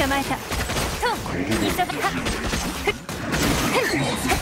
捕まえた。と急がはっ